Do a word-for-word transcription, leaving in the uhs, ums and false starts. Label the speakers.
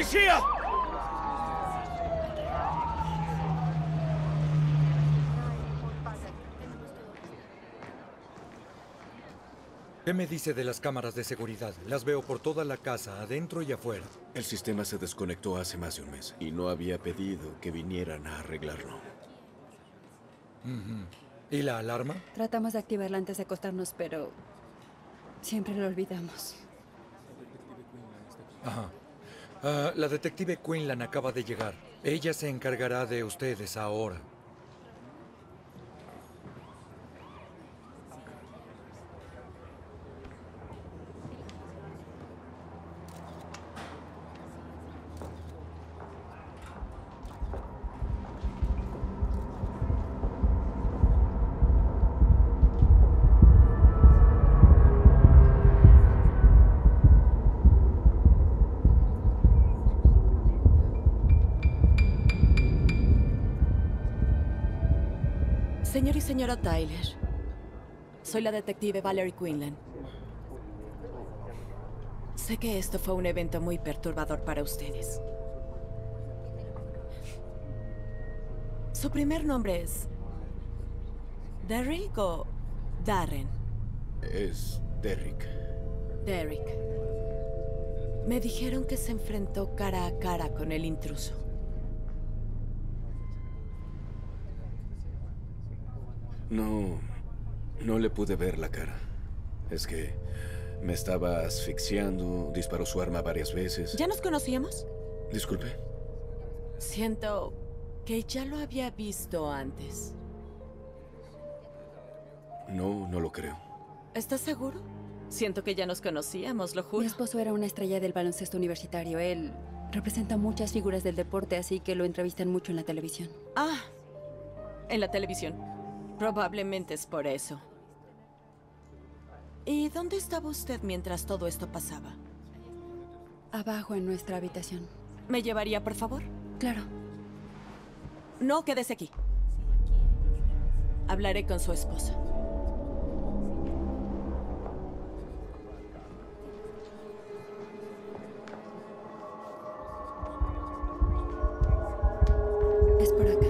Speaker 1: policía!
Speaker 2: ¿Qué me dice de las cámaras de seguridad? Las veo por toda la casa, adentro y afuera.
Speaker 3: El sistema se desconectó hace más de un mes y no había pedido que vinieran a arreglarlo.
Speaker 2: Uh-huh. ¿Y la alarma?
Speaker 4: Tratamos de activarla antes de acostarnos, pero siempre lo olvidamos.
Speaker 2: Ajá. Uh, la detective Quinlan acaba de llegar. Ella se encargará de ustedes ahora.
Speaker 5: Señor y señora Tyler, soy la detective Valerie Quinlan. Sé que esto fue un evento muy perturbador para ustedes. ¿Su primer nombre es Derrick o Darren?
Speaker 3: Es Derrick.
Speaker 5: Derrick. Me dijeron que se enfrentó cara a cara con el intruso.
Speaker 3: No, no le pude ver la cara. Es que me estaba asfixiando, disparó su arma varias veces.
Speaker 5: ¿Ya nos conocíamos?
Speaker 3: Disculpe.
Speaker 5: Siento que ya lo había visto antes.
Speaker 3: No, no lo creo.
Speaker 5: ¿Estás seguro? Siento que ya nos conocíamos, lo juro.
Speaker 4: Mi esposo era una estrella del baloncesto universitario. Él representa muchas figuras del deporte, así que lo entrevistan mucho en la televisión.
Speaker 5: Ah, en la televisión. Probablemente es por eso. ¿Y dónde estaba usted mientras todo esto pasaba?
Speaker 4: Abajo en nuestra habitación.
Speaker 5: ¿Me llevaría, por favor?
Speaker 4: Claro.
Speaker 5: No, quédese aquí. Hablaré con su esposa.
Speaker 4: Es por acá.